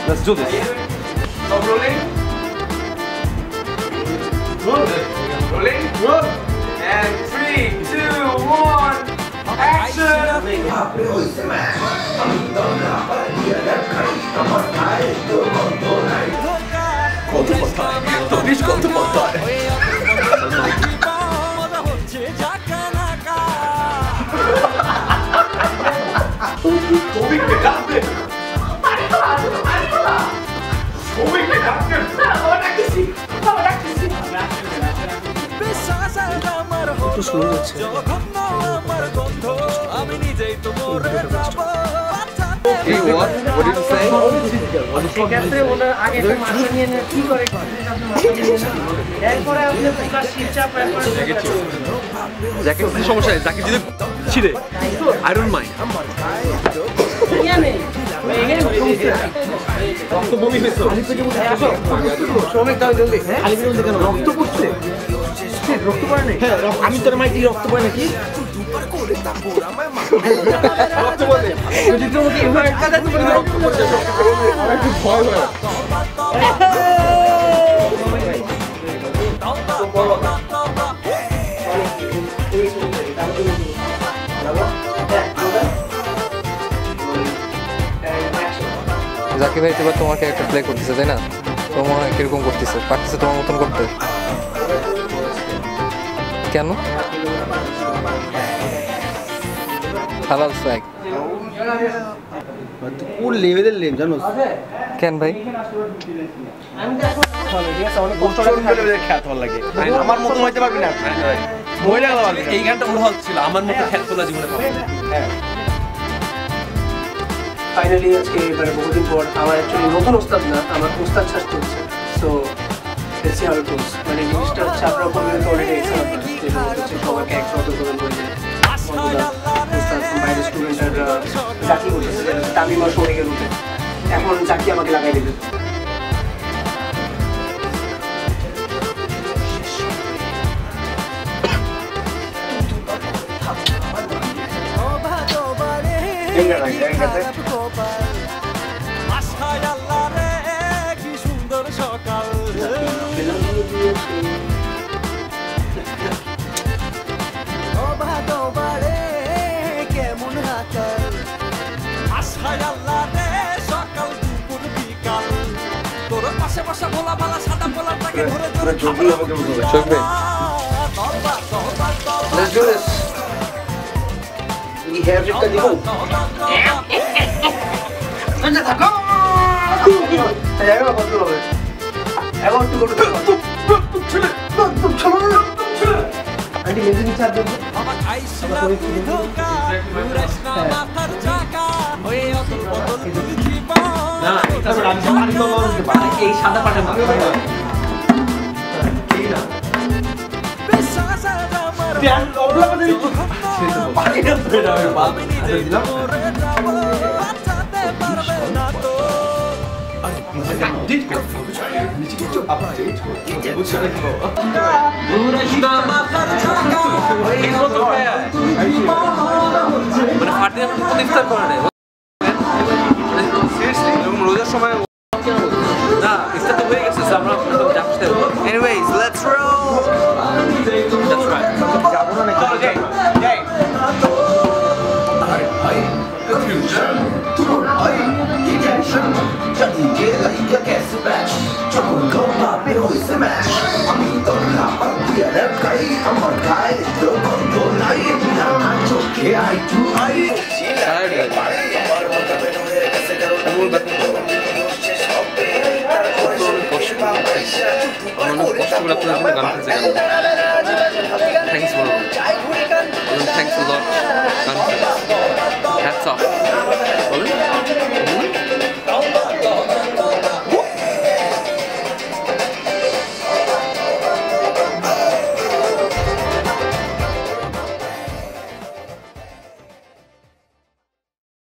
Let's do this. Stop rolling. Rolling. And 3, 2, 1. Action. Hey, what? What did you say? Jacket সমস্যা নেই, jacket যদি ছিঁড়ে I don't mind. রক্ত বমি হয়েছে। রক্ত পড়ছে? রক্ত পড়ে নাই? হ্যাঁ, আমি তোর মাইতি রক্ত পড়ে নাকি? রক্ত পড়ে। যদি তোমাকে এভাবে কাঁদা তুমি রক্ত পড়ছে, আমার একটু ভয় হয়। জাকির ভাই এবার তোমার ক্যারেক্টার প্লে করতেছে তাই না? তোমার কিরকম করতেছে? পারতেছে তোমার মতন করতে? কেন? হালাল সাইক কোন লেভেলের লেম জানো? কেন ভাই? আমার মতন হইতে পারবি না। এই গানটা ওর ছিল আমার মতো খেয়াল তোলা জীবনে পাবো না। ফাইনালি আজকে মানে বহুদিন পর আমার অ্যাকচুয়ালি নতুন ওস্তাদ না, আমার ওস্তাদ ছাড় চলছে। So let's see how it goes. মানে জিনিসটা হচ্ছে আপনারা বলবেন তো অলরেডি এক্সাম্পল যেটা হচ্ছে সবাইকে একসাথে করে বলবে ওস্তাদ বাইরের স্টুডেন্টরা জাকি বলতেছে তামিমা শোরিকের রুটে, এখন জাকি আমাকে লাগাই দেবে। Let's do this. We have it the go. I want to go to the Auntie, maybe we start doing Anyways, let's roll. That's right. Thanks a lot. Gaan Friendz. Hats off.